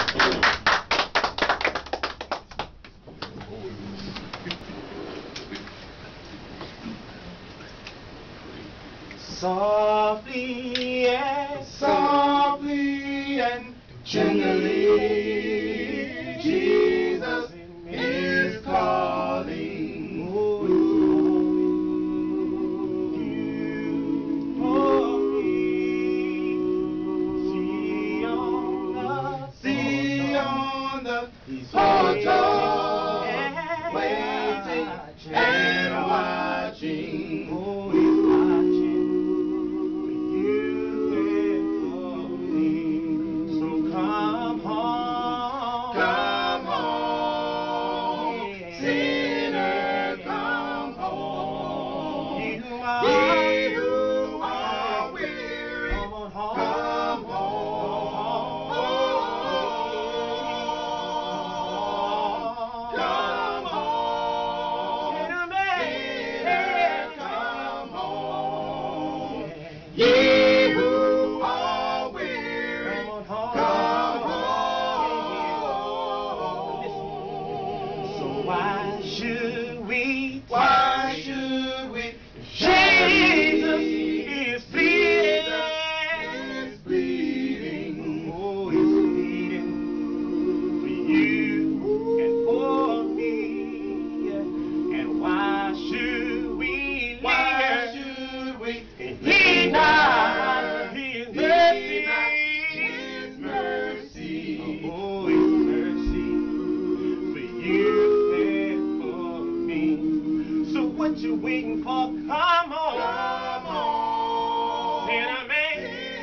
Softly and tenderly, Jesus is calling you for me. See on the altar, waiting and watching. Why should we? Jesus is bleeding. Oh, he's bleeding for you and for me. And why should we linger? He died. His mercy. Oh, his mercy for you. What you waiting for? Come on, sinner man.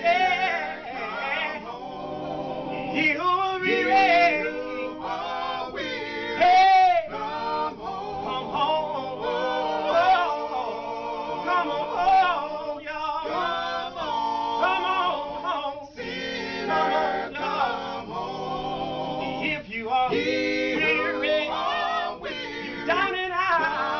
You will be ready. Hey, come home. Come on home, y'all. Come on home, sinner. Come home. If you are weary, you down and out.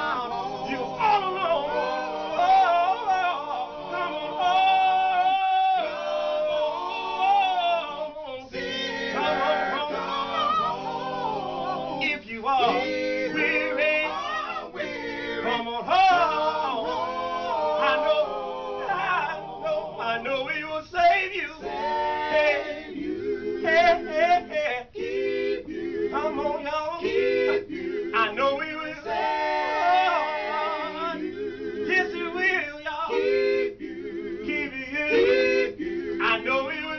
If you are weary, come on home. I know He will save you. Keep you. Come on, y'all. I know He will. Yes, He will, y'all. Keep you. I know He will.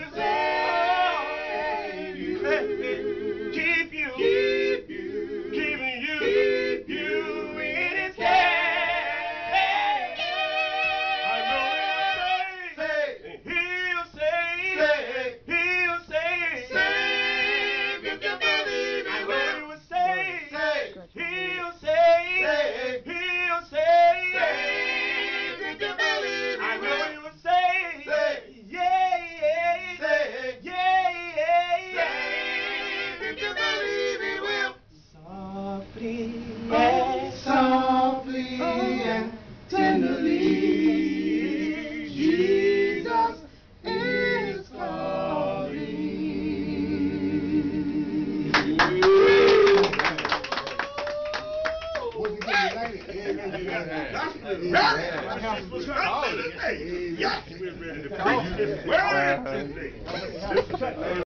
Softly and tenderly, Jesus is calling. We're ready to